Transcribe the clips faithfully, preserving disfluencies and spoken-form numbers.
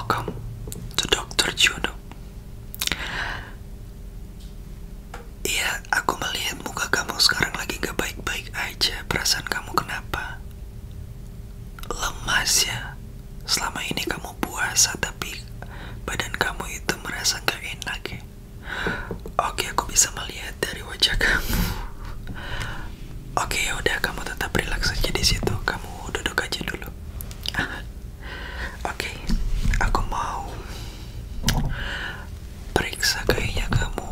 Welcome to dokter Juno. Iya, aku melihat muka kamu sekarang lagi gak baik-baik aja. Perasaan kamu kenapa? Lemas ya? Selama ini kamu puasa tapi badan kamu itu merasa gak enak ya? Oke, aku bisa melihat dari wajah kamu. Oke, ya udah, kamu tetap relax aja di situ. Kamu duduk aja dulu. Oke, aku mau periksa kayaknya kamu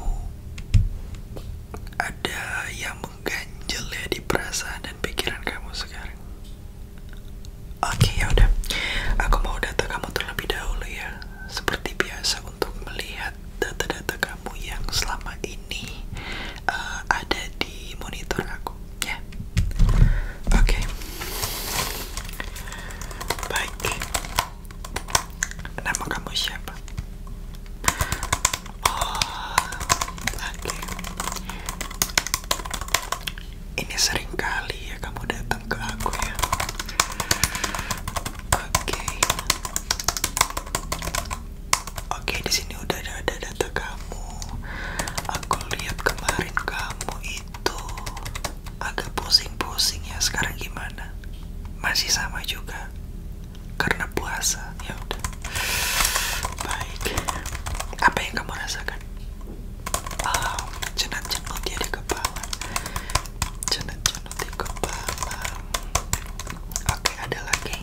ada yang mengganjel ya di perasaan dan pikiran kamu sekarang. Oke, ya udah. Aku mau data kamu terlebih dahulu ya. Seperti biasa untuk melihat data-data kamu yang selama ini uh, ada di monitor aku ya. Oke. Baik. Nama kamu siapa? Oh, oke. Ini sering kali ya kamu datang ke aku ya. Oke. Oke, di sini udah ada data kamu. Aku lihat kemarin kamu itu agak pusing-pusing ya. Sekarang gimana? Masih sama juga? Karena puasa. Ya udah. Baik. Apa yang kamu rasakan? Oh, cenut-cenut ya di kepala. Cenut-cenut di kepala. Oke, ada lagi.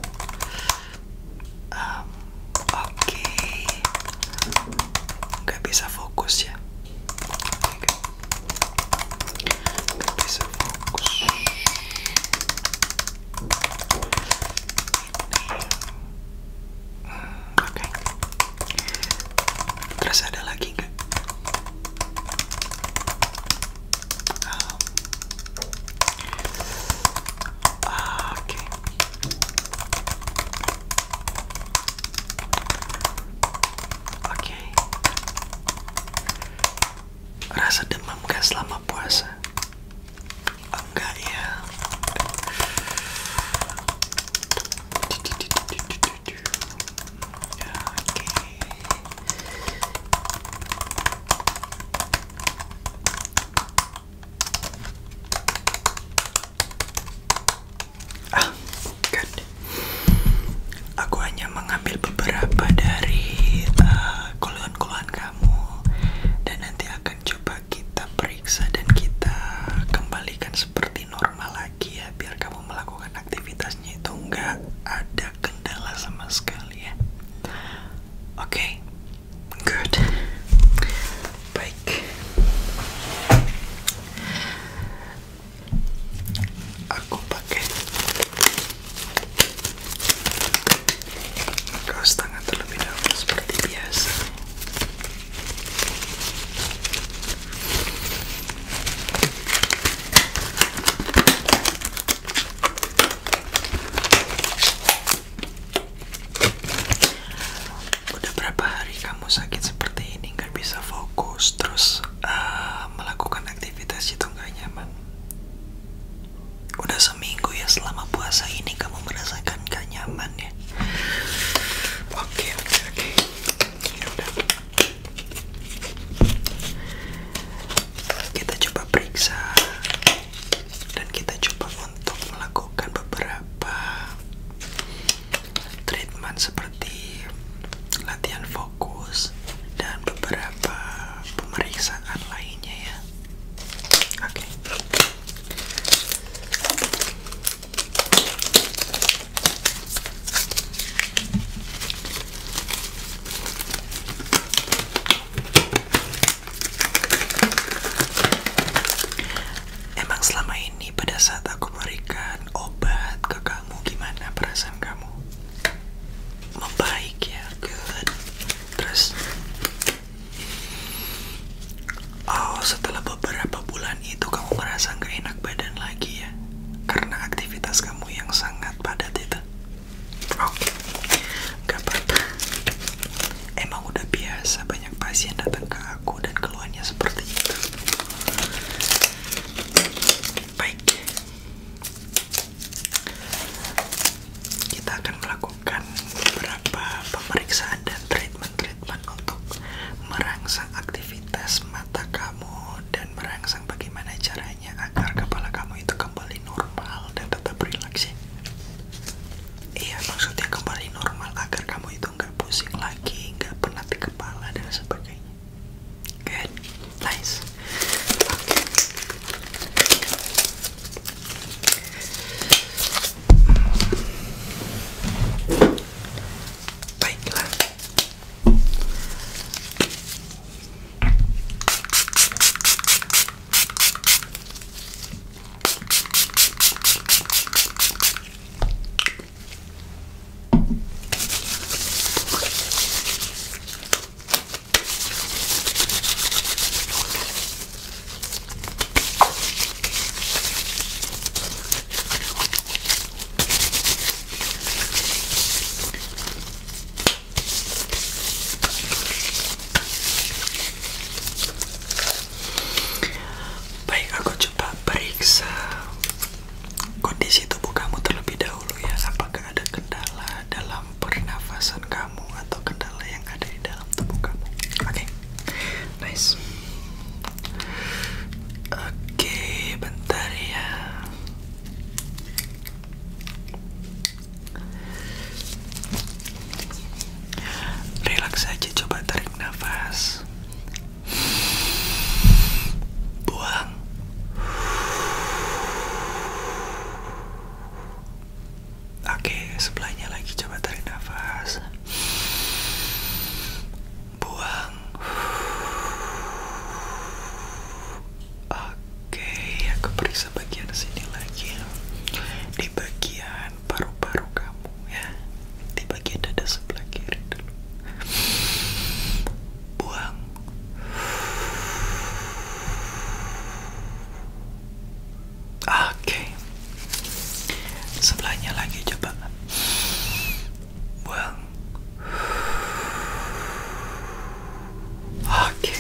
Um, Oke. Gak bisa fokus ya. Oke, gak, gak bisa fokus. Oke. Terus ada lagi nggak? Um, Oke. Oke. Rasa demam gak selama puasa? Enggak ya. Oke. Ah, good. Aku hanya mengambil beberapa dari uh, keluhan-keluhan kamu dan nanti akan coba kita periksa dan kita aku periksa bagian sini lagi, di bagian paru-paru kamu ya, di bagian dada sebelah kiri dulu. Buang. Oke, sebelahnya lagi coba. Buang. Oke.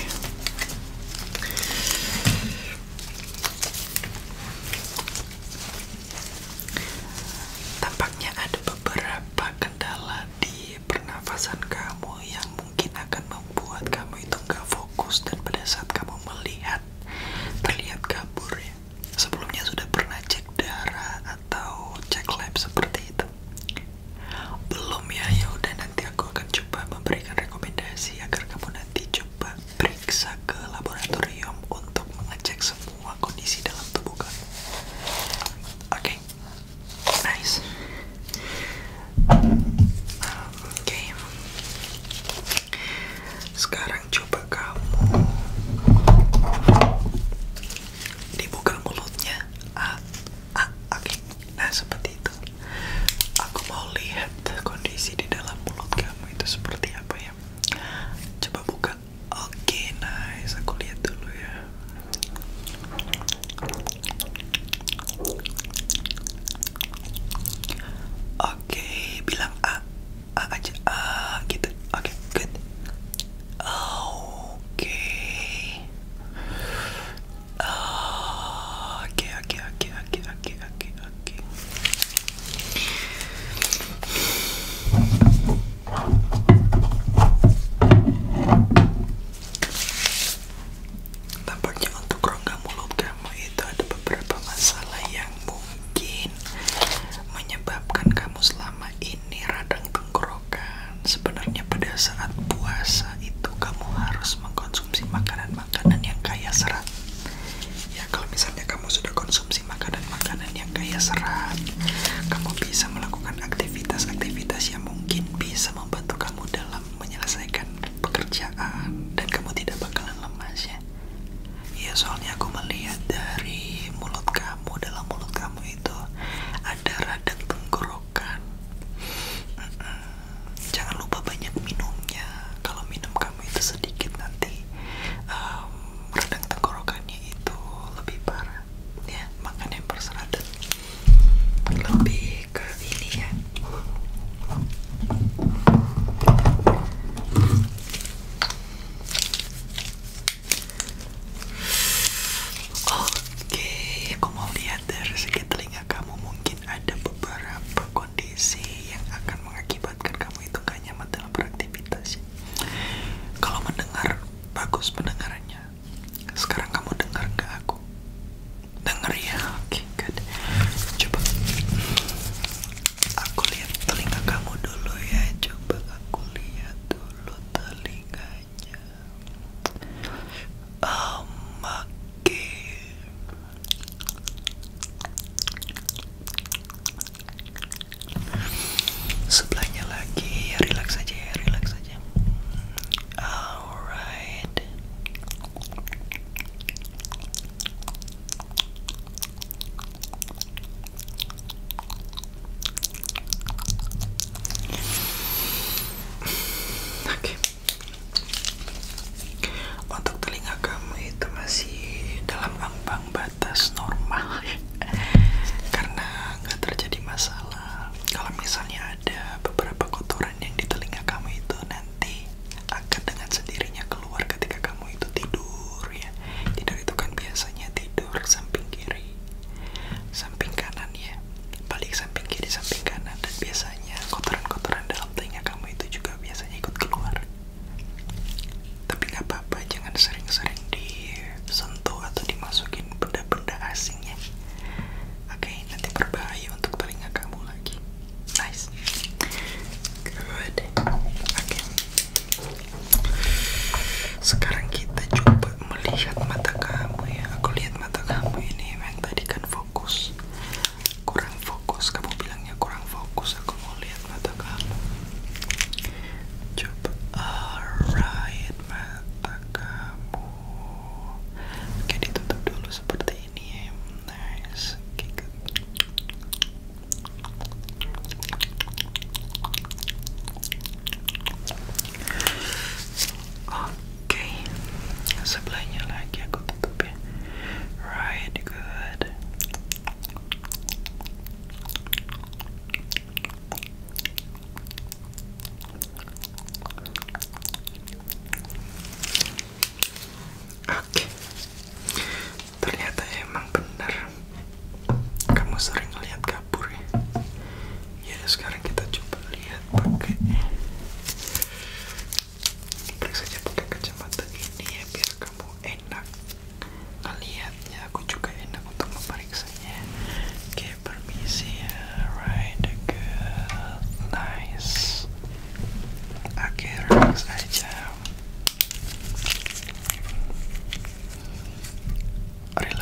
Tampaknya ada beberapa kendala di pernafasan kamu yang mungkin akan membuat kamu itu nggak fokus, dan pada saat kamu melihat terlihat kabur ya. Sebelumnya sudah pernah cek darah atau cek lab seperti itu? Belum ya? Ya udah, nanti aku akan coba memberikan rekomendasi agar kamu nanti coba periksa ke laboratorium untuk mengecek semua kondisi dalam tubuh kamu. Oke, okay. Nice. Oke, okay. Sekarang coba kamu dibuka mulutnya. Ah, ah, oke. Okay. Nah, seperti itu. Aku mau lihat kondisi di dalam mulut kamu itu seperti apa ya. Coba buka. Oke, okay, nice. Aku lihat dulu ya. Oke, okay, bilang A, A aja, A gitu. Oke, okay, good. Oke. Oke, oke, oke, oke, oke, oke, oke. Tampaknya untuk rongga mulut kamu itu ada beberapa masalah yang mungkin menyebabkan kamu selama ini radang tenggorokan. Sebenarnya pada saat puasa itu kamu harus mengkonsumsi makanan-makanan yang kaya serat. Ya, kalau misalnya kamu sudah konsumsi makanan-makanan yang kaya serat, kamu bisa melakukan aktivitas-aktivitas yang mungkin bisa membantu kamu dalam menyelesaikan pekerjaan, dan kamu tidak bakalan lemas ya. Ya, soalnya aku melihat dari mulut kamu, dalam mulut kamu itu ada radang tenggorokan. Mm-mm. Jangan lupa banyak minumnya. Kalau minum kamu itu sedikit, nanti um, radang tenggorokannya itu lebih parah ya. Makan yang berserat dan lebih ke ini ya.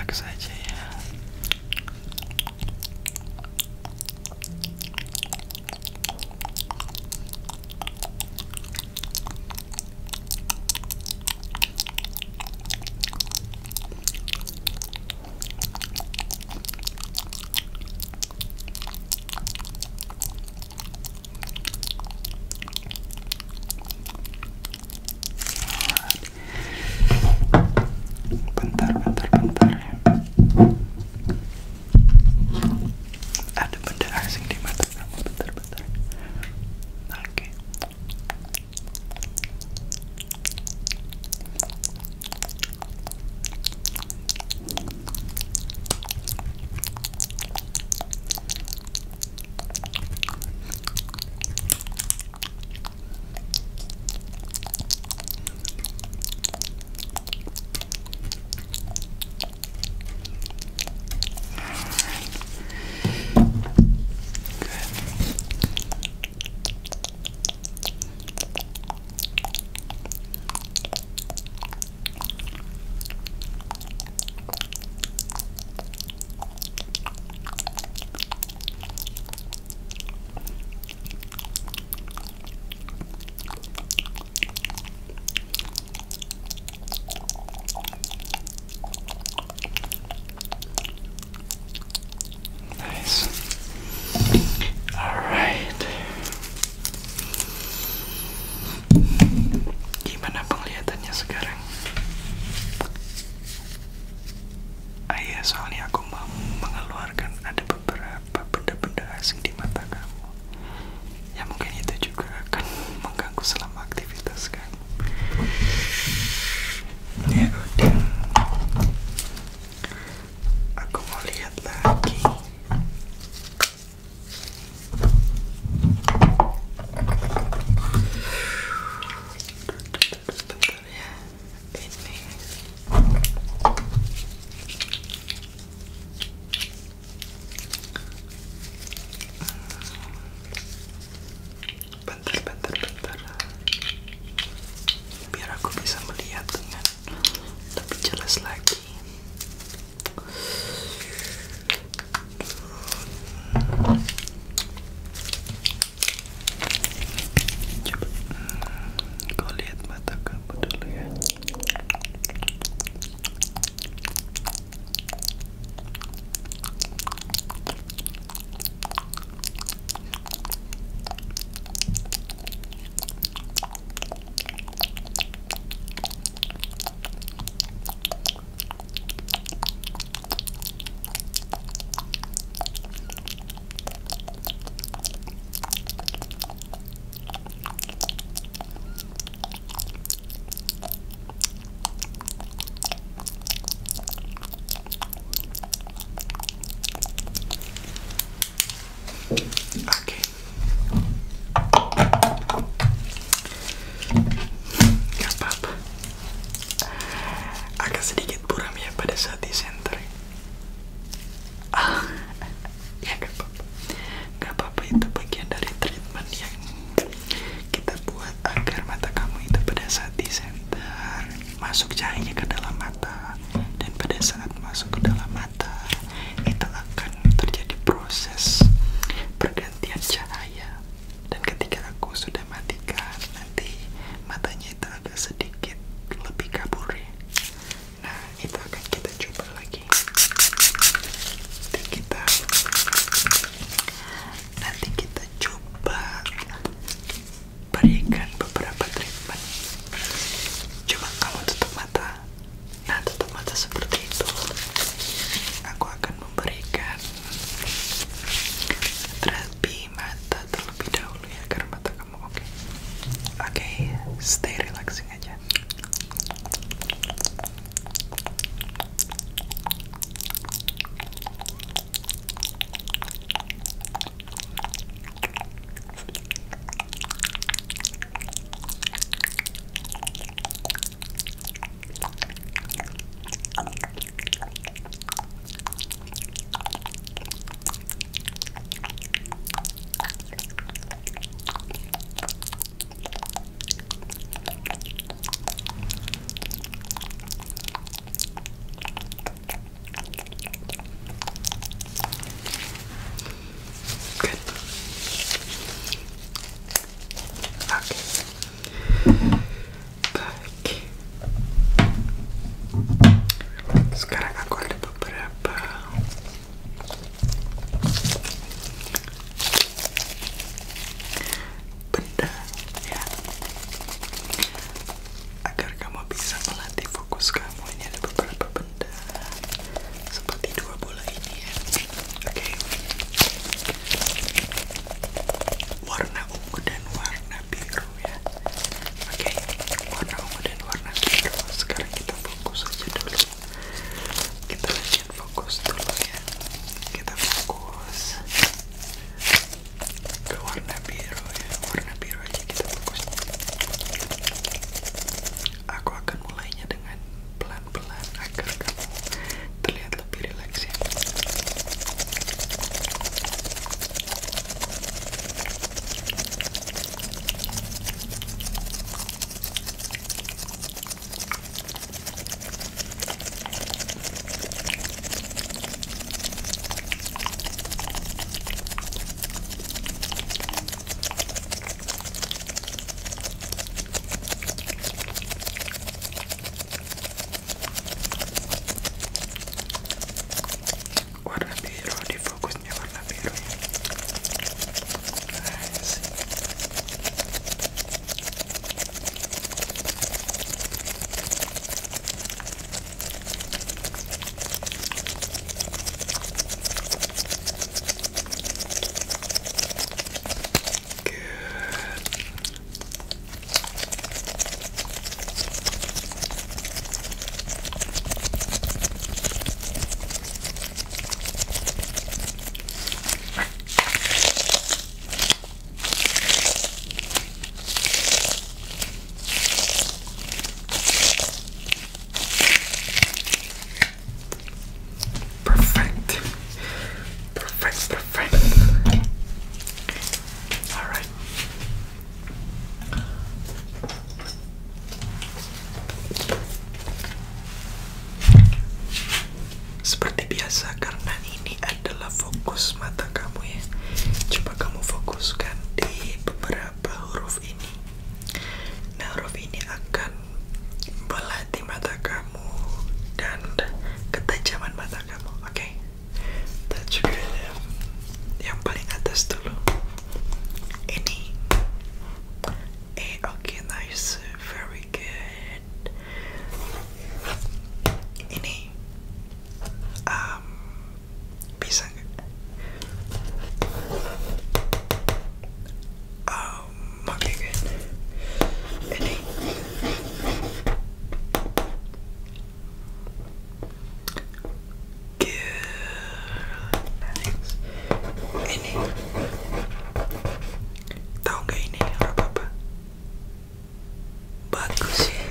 relax aja ya. Bentar, bentar, bentar ya. Ada benda asing di mata kamu. Bentar, bentar. Oke. Nice. Alright. Gimana penglihatannya sekarang? Ah iya, soalnya aku mau mengeluarkan ada beberapa benda-benda asing di mata kamu. Ya mungkin itu juga akan mengganggu selama aktivitas kamu. Ya udah. Aku mau lihat lagi. Bentar ya. Ini. Sekarang aku ada beberapa benda ya, agar kamu bisa melatih fokus kamu. Ini ada beberapa benda seperti dua bola ini ya. Oke, warna ungu dan warna biru ya. Oke, warna ungu dan warna biru. Sekarang kita fokus aja dulu. Kita lanjut fokus dulu ya. Kita fokus ke warna biru ya. Warna biru aja kita fokus. Aku akan mulainya dengan pelan-pelan agar kamu terlihat lebih rileks ya. Warna biru, di fokusnya warna biru ya. Nice. Perfect. Perfect, perfect. Alright. Seperti biasa, karena ini adalah fokus mata kamu ya, coba kamu fokuskan di beberapa huruf ini. Nah, huruf ini akan melatih mata kamu dan ketajaman mata kamu. Oke, okay? Dan juga ada yang paling atas dulu. Ini eh oke, okay, nice, very good. Ini um, bisa nggak? Um, oke, okay, good. Ini ini tahu nggak ini huruf apa? Bagus ya,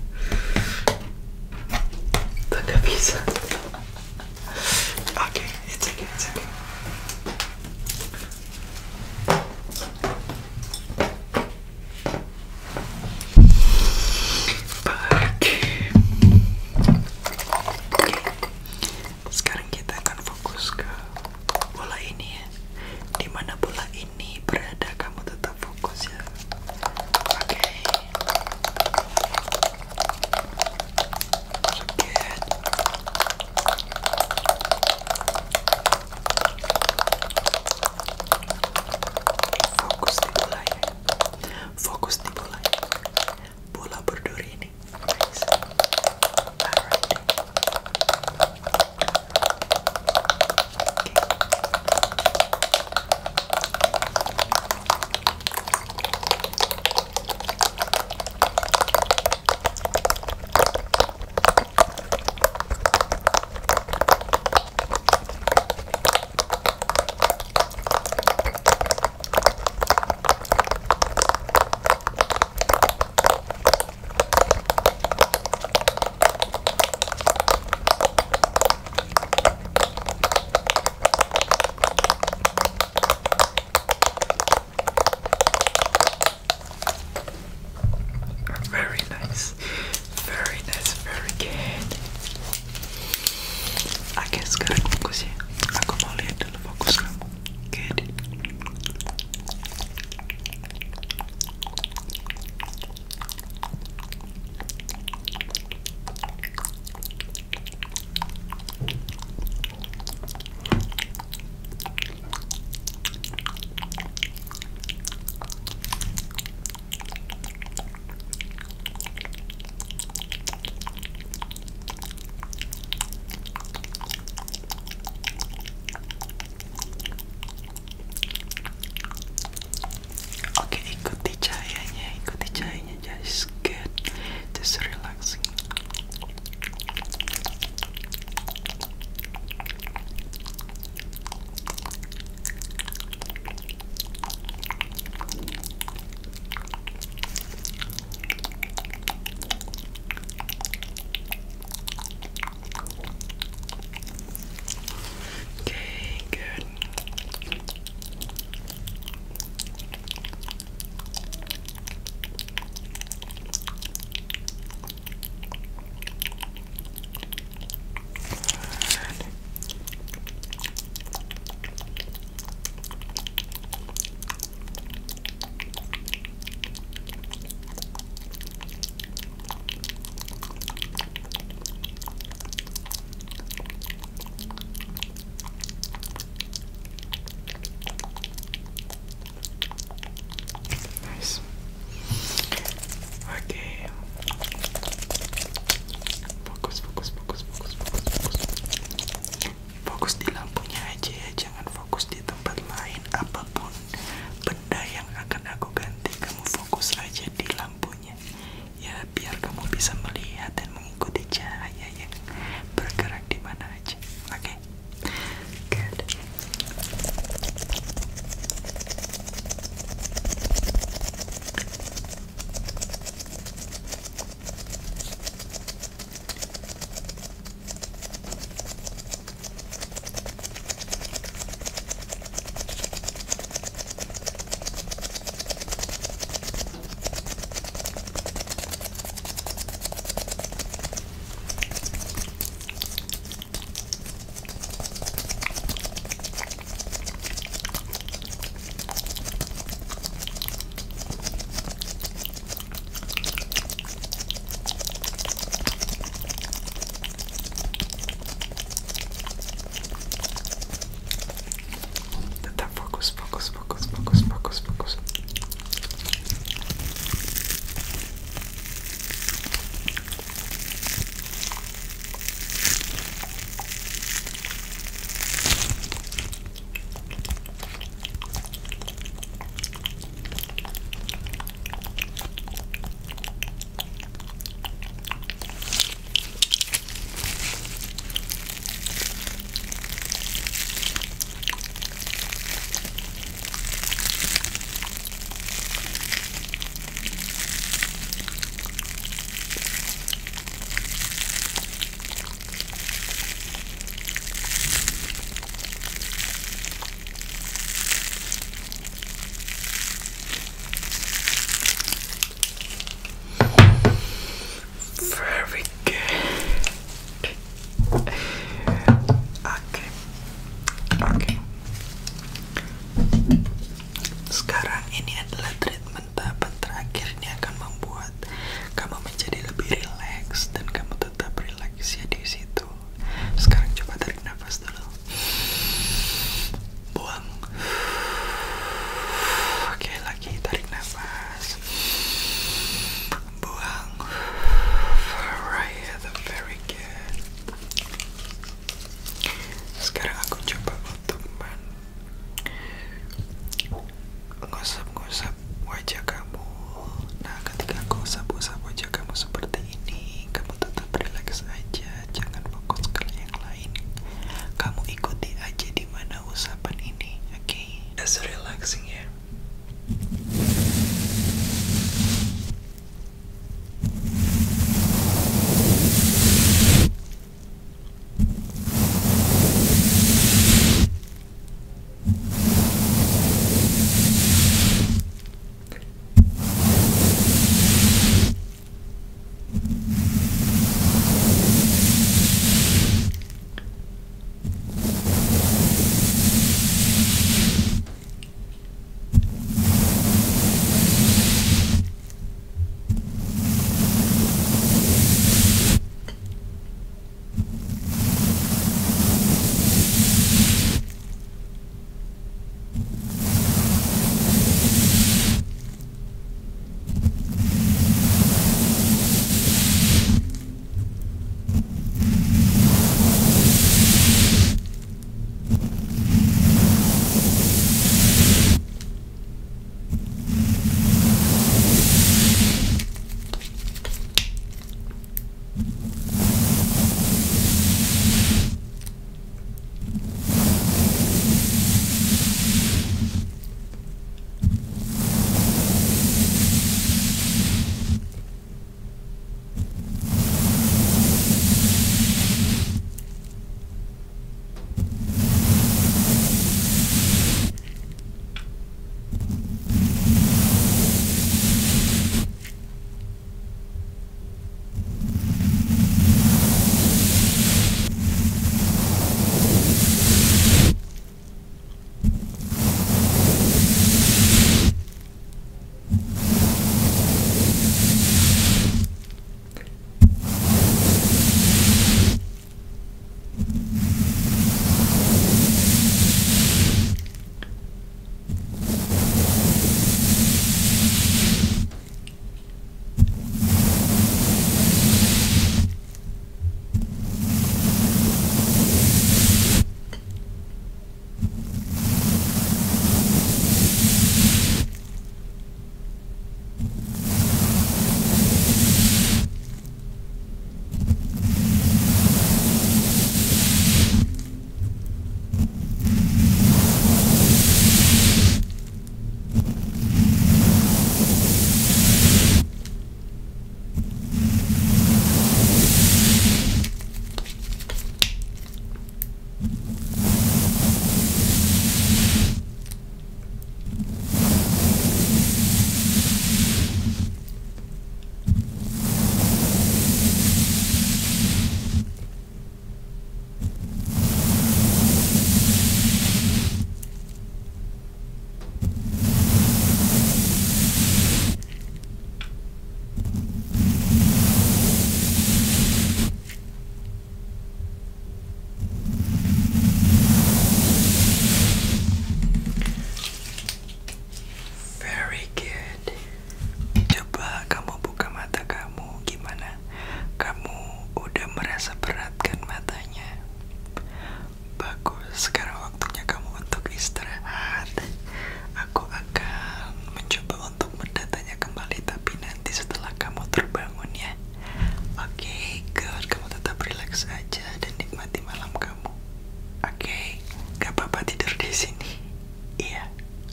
tidak bisa. Oke, okay, it's okay, it's okay. Oke, okay. Sekarang kita akan fokus ke bola ini ya. Dimana bola ini berada, kamu tetap fokus ya. Oke, okay. Fokus di bola ini. Fokus di bola ini. Bola berduri ini. Nice. Alright. Very nice, very nice, very good. Oke, sekarang fokus ya. Aku mau lihat dulu fokus kamu. Good. fokus di lampunya aja ya, jangan fokus di tempat lain. Apapun benda yang akan aku ganti, kamu fokus aja di lampunya ya, biar kamu bisa melihat dan mengikuti cahaya yang bergerak di mana aja. Oke, okay? Good.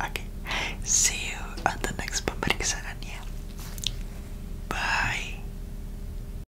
Oke, see you on the next pemeriksaan.